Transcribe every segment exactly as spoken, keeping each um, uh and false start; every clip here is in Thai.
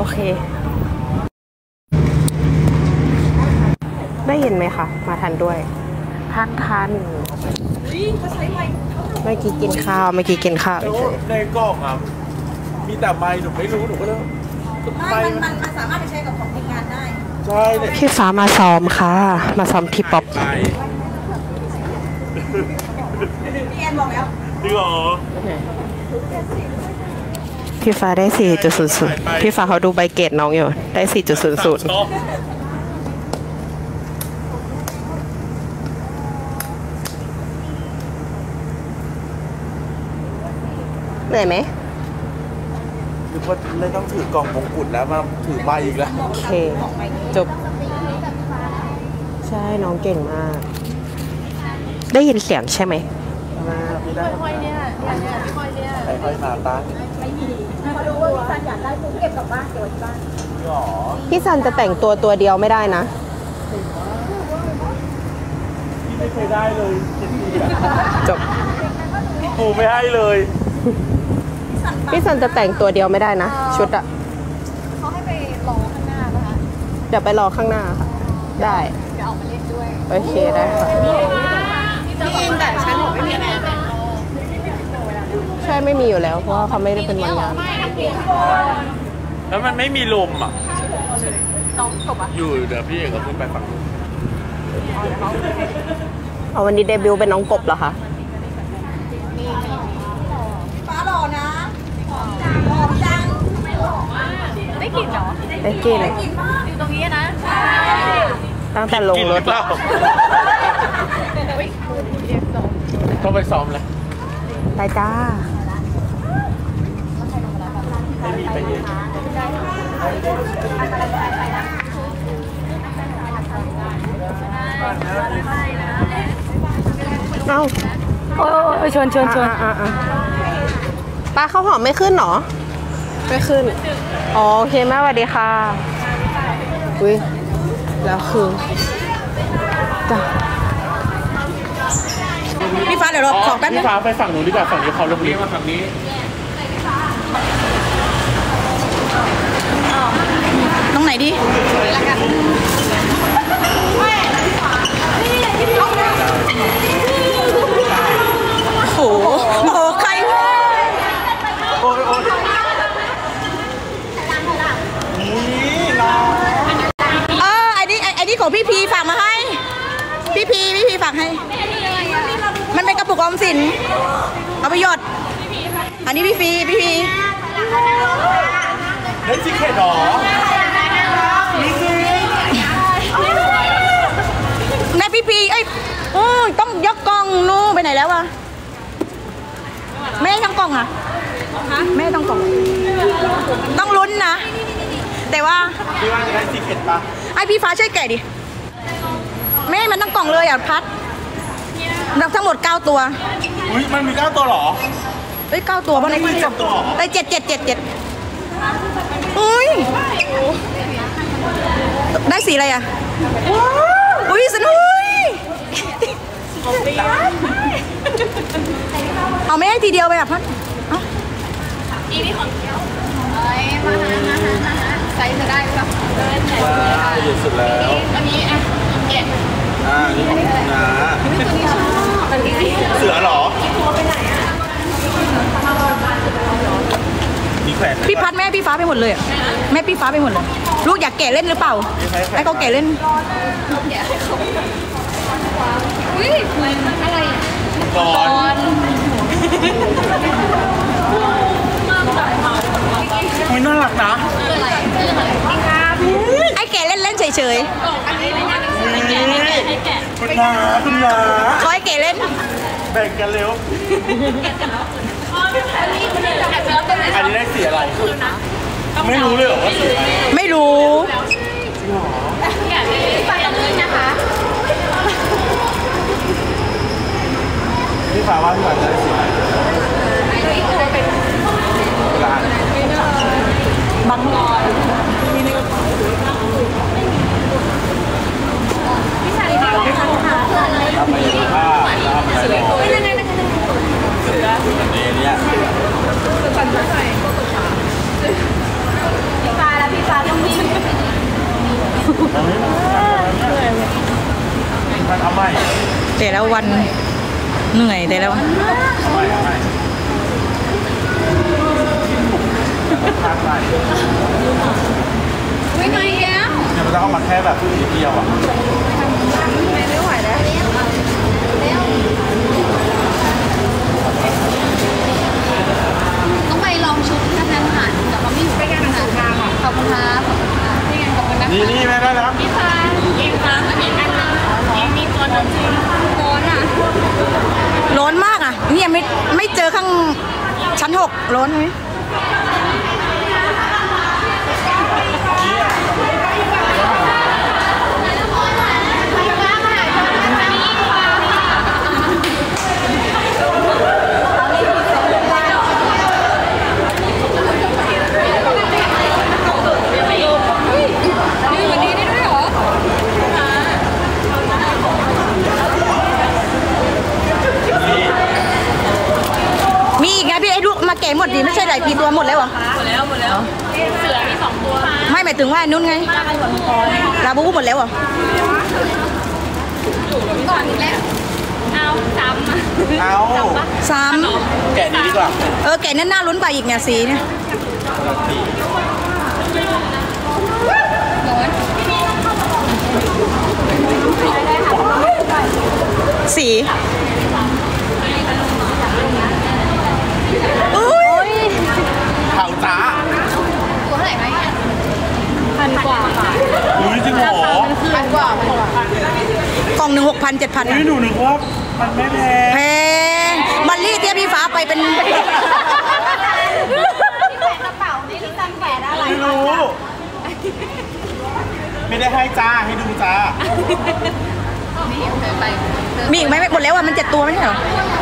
โอเคได้ยินไหมคะมาทันด้วยทันทันเมื่อกี้กินข้าวเมื่อกี้กินข้าวในกล่องอ่ะมีแต่ไม้หนูไม่รู้หนูก็เลยไม่มันมันสามารถไปใช้กับของทีมงานได้ใช่เลยพี่ฟ้ามาซ้อมค่ะมาซ้อมทีป๊อปพี่แอนบอกแล้วจริงเหรอพี่ฟ้าได้ สี่จุดศูนย์ศูนย์ พี่ฟ้าเขาดูใบเกรดน้องอยู่ได้ สี่จุดศูนย์ศูนย์ เหนื่อยไหมหรือว่าเลยต้องถือกล่องมงกุฎแล้วมาถือใบอีกแล้วโอเคจบใช่น้องเก่งมากได้ยินเสียงใช่ไหมไม่ได้ค่อยเนี่ยเนี่ยค่อยเนี่ยค่อยมาตั้งไม่มีเขารู้ว่าพี่ซันอยากได้ปุ๊บเก็บกลับบ้านเก็บไว้ที่บ้านหรอพี่ซันจะแต่งตัวตัวเดียวไม่ได้นะพี่ไม่เคยได้เลยจบกูไม่ให้เลยพี่ซันจะแต่งตัวเดียวไม่ได้นะชุดอะเขาให้ไปรอข้างหน้านะคะเดี๋ยวไปรอข้างหน้าค่ะได้เดี๋ยวออกมาเล่นด้วยโอเคได้ค่ะพี่อิงแต่ฉันบอกไม่มีอะไรใช่ไม่มีอยู่แล้วเพราะว่าเขาไม่ได้เป็นวันงานแล้วมันไม่มีลมอ่ะน้องจบอ่ะอยู่เดี๋ยวพี่เอกก็ขึ้นไปฝั่งนู้นเอาวันนี้เดบิวต์เป็นน้องกบเหรอคะฟ้าหล่อนะหล่อจังได้กลิ่นเหรอได้กลิ่นอยู่ตรงนี้นะตั้งแต่ลงรถแล้วต้องไปซ้อมเลยไปจ้าไม่มีไปเองเอ้าโอ้ยชวนชวนชวนปลาข้าวหอมไม่ขึ้นหรอไม่ขึ้นอ๋อโอเคแม่สวัสดีค่ะอุ้ยแล้วคือจ้ะพี่ฟ้าเดี๋ยวเราขอแป๊บนึงพี่ฟ้าไปฝั่งนู้นดีกว่าฝั่งนี้เขาลงเลี้ยงมาฝั่งนี้ตรงไหนดีโอ้โหโอ้ใครโอ้ยโอ้ยนี่น้องเออไอ้นี่ไอ้นี่ของพี่พีฝากมาให้พี่พีพี่พีฝากให้มันเป็นกระปุกออมสินเอาไปหยดอันนี้พี่ฟีพี่พีได้จิ๊กเข็ดหรอแม่พี่พีเอ้ยต้องยกกล่องนู้ไปไหนแล้ววะแม่ต้องกล่องอ่ะแม่ต้องกล่องต้องลุ้นนะแต่ว่าพี่ว่าจะได้จิ๊กเข็ดปะไอพี่ฟ้าช่วยแกะดิแม่มันต้องกล่องเลยอ่ะพัดทั้งหมดเก้าตัวอุ้ยมันมีเก้าตัวหรอเอ้ยเก้าตัวบ้างในพี่ได้เจ็ดเจ็ดเจ็ดเจ็ดอุ้ยได้สีอะไรอ่ะอุ้ยสนุกเอาไม่ให้ทีเดียวไปอ่ะพัดอีนี่ของเดียวเอ้ยมาหามาหามาหาใส่จะได้หรือเปล่าได้หยุดสุดแล้วอันนี้อ่ะแกะอ่านี่ของคุณนะเสือหรอพี่พัดแม่พี่ฟ้าไปหมดเลยแม่พี่ฟ้าไปหมดเลยลูกอยากแกะเล่นหรือเปล่าไอ้เขาแกะเล่นอุ้ยอะไรก่อนอุ้ยน่ารักนะไอ้แกะเล่นเล่นเฉยๆคุณนาคุณนาเขาให้แกะเล่นแบ่งกันเร็วอันนี้ได้สีอะไรไม่รู้เลยเหรอว่าสีอะไรไม่รู้อยากได้ใส่เลยนะคะพี่ฟ้าว่าพี่ฟ้าจะได้สีอะไรบังกรพี่ชายเด็กๆนะคะทำไมผ้าทำไมหล่อเป็นยังไงนะคะเสืออันนี้เนี่ยพี่ฟ้าแล้วพี่ละวันเหนื่อยแต่ละวันไม่ไม่ทางไหนไม่ไหวแล้วเนี่ยมันจะเอามาแค่แบบนิดเดียวอ่ะไม่ไหวแล้วต้องไปลองชุดทางอาหารแต่เราไม่อยู่ไปกันอาหารค่ะขอบคุณครับขอบคุณค่ะนี่ไงขอบคุณนะนี่นี่แม่ได้แล้วพี่ฟ้าเองฟ้ามันมีอันนึงเองมีตัวนึงร้อนอ่ะร้อนมากอ่ะเนี่ยไม่ไม่เจอข้างชั้นหกร้อนไหมมีอีกไงพี่ไอ้ลูกมาแกะหมดดีไม่ใช่หลายปีตัวหมดแล้วเหรอหมดแล้วหมดแล้วเสือมีสองตัวไม่หมายถึงว่านุ่นไงลาบูบูหมดแล้วเหรอก่อนแล้วเอาซ้ำเอาซ้แกะนี้ดีกว่าำเออแกะนั่นน่าลุ้นไปอีกเนี่ยสีเนี่ยสีอุ้ยเผาจ้าตัวเท่าไหร่ไหมพันกว่าค่ะอุ้ยจริงเหรอพันกว่าพันกว่ากล่องหนึ่งหกพันเจ็ดพันอุ้ยหนูนึกว่ามันไม่แพงแพงบัลลี่เตี้ยพี่ฟ้าไปเป็นกระเป๋านี่ที่ตั้งแปดอะไรไม่รู้ ไม่ได้ให้จ้าให้ดูจ้านี่เคยไปมีอีกไหมหมดแล้วอ่ะมันเจ็ดตัวไม่ใช่เหรอ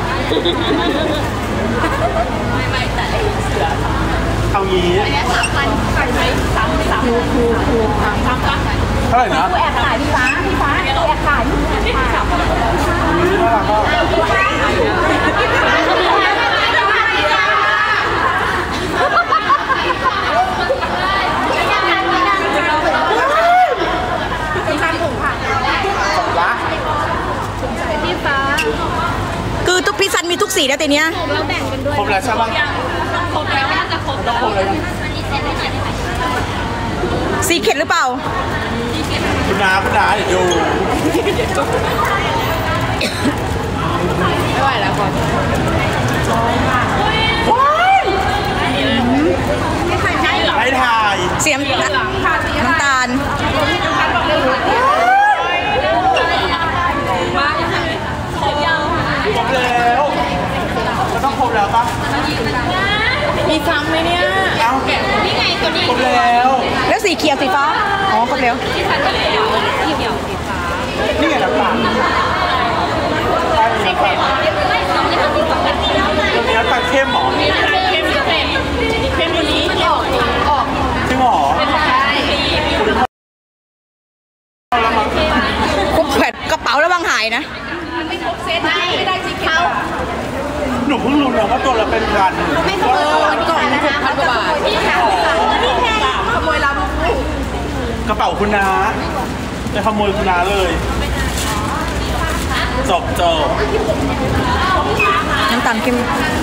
ไม่ไม่แต่ไอ้เสือเอางี้อันนี้สามพันใส่ไหมสามสามครูครูครูสามพันเท่าไหร่นะแอบขายพี่ฟ้าพี่ฟ้าแอบขายพี่ฟ้าสามพันอุ้ยน่ารักอ่ะ จบละพี่ฟ้าคือทุกพี่ซันมีทุกสีแล้วแต่เนี้ยเราแบ่งกันด้วยครบแล้วใช่ปะครบแล้วน่าจะครบแล้วครบแล้วอันนี้เซ็นให้หน่อยได้ไหมสีเข็ดหรือเปล่าคุณน้าคุณน้าเดี๋ยวดูไม่ไหวแล้วก่อนให้ถ่ายเสียมน้ำตาลครบแล้วจะต้องครบแล้วปะมีซ้ำไหมเนี่ยเอ้านี่ไงตัวนี้ครบแล้วแล้วสีเขียวสีฟ้า อ๋อครบแล้วที่พันเขียวที่เขียวสีฟ้านี่ไงน้ำตาลสีเข้มไม่สองเลยค่ะสีสองกันนี้มีน้ำตาลเข้มหรอมีน้ำตาลเข้มเข้มเข้มตัวนี้ออกออกจริงหรอใช่ครบแผดกระเป๋าระวังหายนะไม่ครบเซตไม่ได้สีเขียวหนูเพิ่งรู้นะว่าตัวละเป็นพันไม่ขโมยก่อนนะคะพันกว่าบาทพี่แพงพี่แพงขโมยลาบูบูกระเป๋าคุณน้าจะขโมยคุณน้าเลย จบจบน้ำตาลเข้ม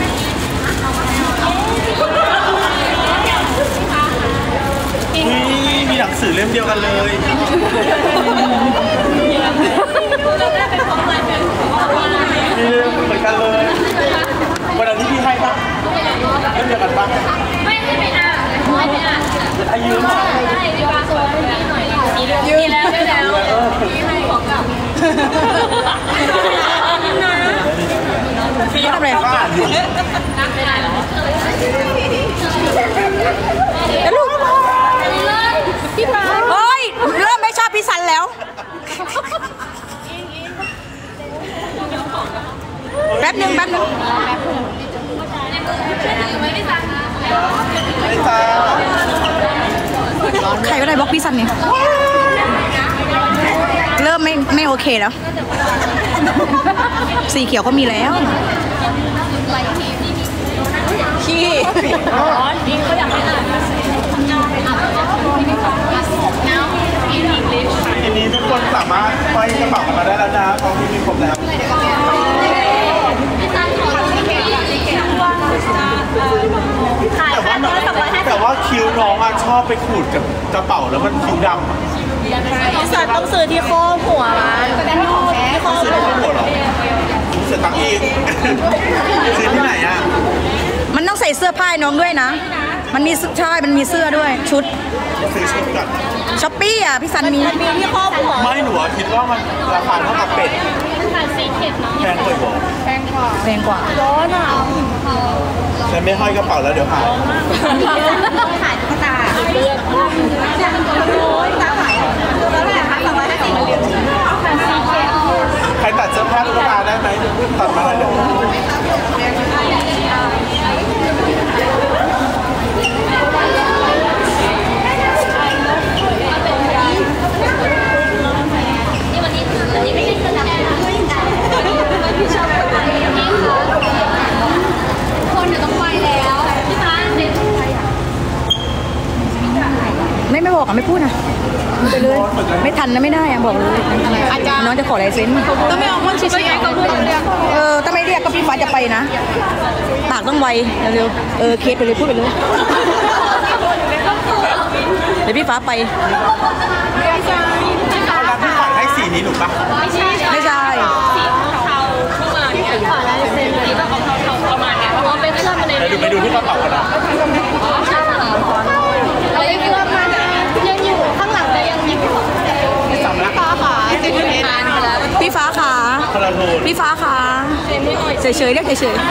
อุ้ยมีหนังสือเล่มเดียวกันเลย มีเล่มเหมือนกันเลยวันนั้นที่พี่ให้ปะเล่มเดียวกันปะไม่ไม่ไม่อ่านไม่ไม่อ่านอายุเหรอใช่ดีกว่าตัวไม่มีหน่อยยืนแล้วแล้วนี่ให้ของกลับพี่ทำอะไรบ้านอยู่นับไม่ได้หรอแล้วลูกเลยพี่ฟ้าเฮ้ย เริ่มไม่ชอบพี่ซันแล้ว แป๊บหนึงแป๊บหนึงไม่ได้สั่งไอ้จ้าใครก็ได้บล็อกพี่ซันเนี่ย เริ่มไม่ไม่โอเคแล้ว สีเขียวก็มีแล้ว ขี้นี่เขาอยากให้อ่านทีนี้ทุกคนสามารถไปกระเป๋ากันมาได้แล้วนะของที่มีครบแล้วเดี๋ยวก็อะชอบไปขูดกับกระเป๋าแล้วมันคิ้วดำอะพี่สัตว์ต้องซื้อที่โค้งหัวมันแสดงของแท้ซื้อได้ทั้งหมดเหรอเสียตังค์อีก ซื้อที่ไหนอ่ะมันต้องใส่เสื้อผ้าให้น้องด้วยนะ มันมีใช่มันมีเสื้อด้วยชุดซื้อชุดก่อนช้อปปี้อ่ะพี่สันมีมีที่โค้งหัวไม่หนูอะคิดว่ามันราคาเท่ากับเป็ดแพงกว่าบอกแพงกว่าร้อนอ่ะฉันไม่ห้อยกระเป๋าแล้วเดี๋ยวหายขายตุ๊กตาเลือกตาขายตัวละเท่าไหร่คะสองร้อยห้าสิบใครตัดเสื้อผ้าตุ๊กตาได้ไหมตัดมาเลยเดี๋ยวไม่ไม่บอกอ่ะไม่พูดนะไปเลยไม่ทันนะไม่ได้อ่ะบอกเลยอาจารย์น้องจะขอลายเซ็นต้องไม่เอาคนชี้ๆเขาพูดเออถ้าไม่เรียกก็พี่ฟ้าจะไปนะปากต้องไวเร็วๆเออเคสไปเลยพูดไปเลยเดี๋ยวพี่ฟ้าไปเอาละพี่ขวัญให้สีนี้หนูปะไม่ใช่ไม่ใช่เดี๋ยวดูไปดูที่กระเป๋ากันนะพี่ฟ้าขาคนละโทนพี่ฟ้าขาเฉยๆเรียกเฉย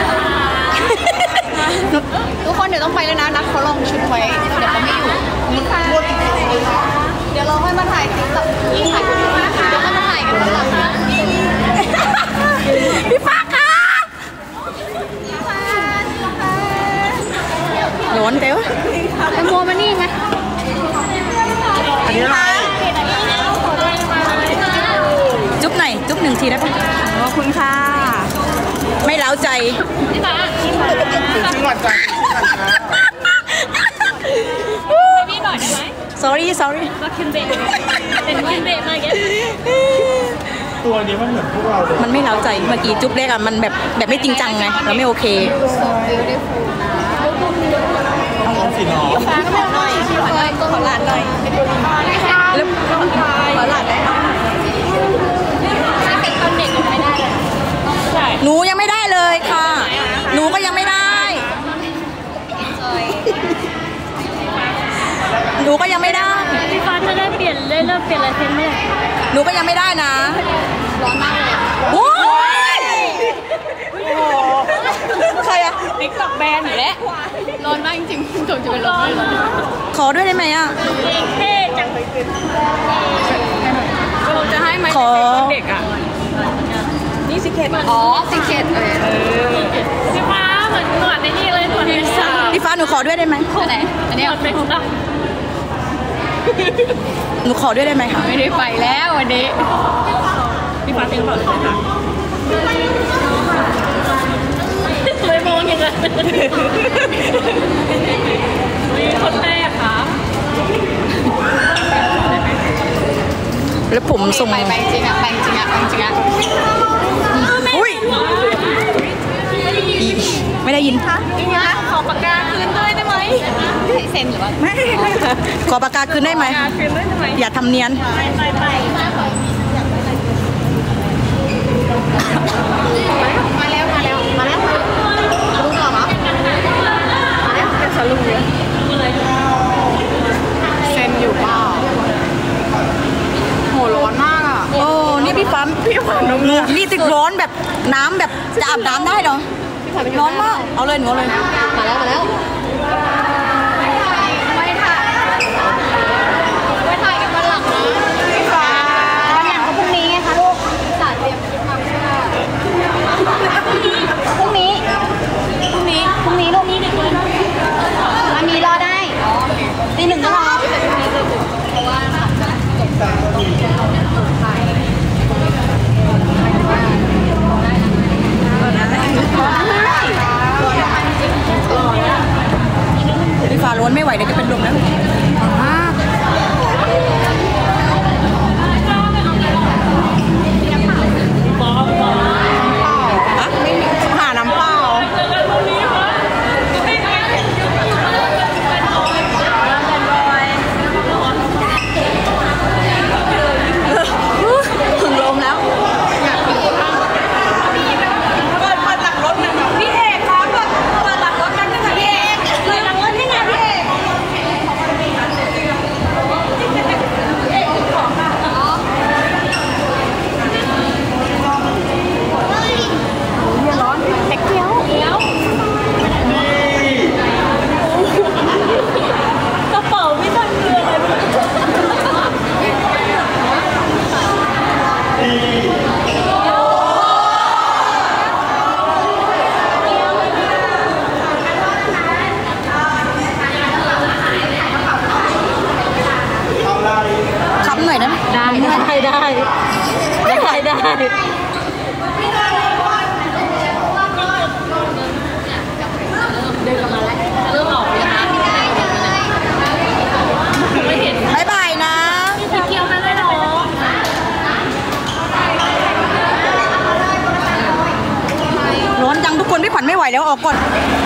ทุกคนเดี๋ยวต้องไปแล้วนะนัดเขาลองชุดไว้เดี๋ยวเขาไม่อยู่เดี๋ยวเราค่อยมาถ่ายคลิปกับยิ่งถ่ายคลิปนะคะเดี๋ยวค่อยมาถ่ายกันตอนหลังนะๆพี่ฟ้าขาร้อนเต้วแตงโมมานี่ไหมอันนี้อะไรจุ๊บหน่อยจุ๊บหนึ่งทีได้ปะขอบคุณค่ะไม่เล้าใจชื่อหวานจังพี่หน่อยได้ไหม sorry sorry ก็คิมเบะเป็นคิมเบะมาแกตัวนี้มันเหมือนพวกเราเลยมันไม่เล้าใจเมื่อกี้จุ๊บแรกอะมันแบบแบบไม่จริงจังไงเราไม่โอเคเอาสีน้องฟ้าก็ไม่หน่อยขอหลานหน่อยแล้วขอหลานได้ไหมเป็นตอนเด็กยังไม่ได้เลยหนูยังไม่ได้เลยค่ะ หนูก็ยังไม่ได้ หนูก็ยังไม่ได้พี่ฟ้าจะได้เปลี่ยนได้เริ่มเปลี่ยนลายเซ็นไหมหนูก็ยังไม่ได้นะร้อนมากเลยโอ้ยใครอะติ๊กต็อกแบนอยู่แล้วร้อนมากจริงๆจนจะเป็นลมเลยขอด้วยได้ไหมอะเท่จังเราจะให้ไหมขอเด็กอ่ะนี่สิเคทอ๋อสิเคทเออพี่ฟ้าเหมือนหนวดในนี่เลยหนวดในสาวพี่ฟ้าหนูขอด้วยได้ไหมอันไหนอันหนนี้วดเป็นของเราหนูขอด้วยได้ไหมคะไม่ได้ไปแล้ววันนี้พี่ฟ้าเป็นของเราค่ะเลยมองอย่างนั้นมีคนแรกค่ะแล้วผมส่งไปไปจริงอ่ะไปจริงอ่ะไปจริงอ่ะอุ้ยไม่ได้ยินนี่นะขอปากกาคืนด้วยได้ไหมให้เซ็นหรือว่าขอปากกาคืนได้ไหมคืนได้ไหมอย่าทำเนียนไปไปไปมาแล้วมาแล้วมาแล้วรู้เหรอมาแล้วเป็นสรุปเลยเซ็นอยู่เปล่าโหร้อนมากอ่ะโอ้นี่พี่ฟ้าพี่ฟ้าหนูนี่ติดร้อนแบบน้ำแบบจะอาบน้ำได้เหรอร้อนมากเอาเลยหนูเอาเลยมาแล้วมาแล้วไม่ถ่ายไม่ถ่ายกันวันหลังนะวันหลังก็พรุ่งนี้ไงคะลูกสาดเตรียมทำใช่ไหมพรุ่งนี้พรุ่งนี้พรุ่งนี้ลูกนี้วันนี้รอได้ตีหนึ่งก็รอเพราะว่าพี่ฟ้าร้อนไม่ไหวเดี๋ยวจะเป็นลมแล้วหาน้ำเปล่าเริ่มออกเลยนะคะไม่เห็นบายบายนะพี่เกียวไปเลยเนาะร้อนจังทุกคนพี่ขวัญไม่ไหวแล้วออกก่อน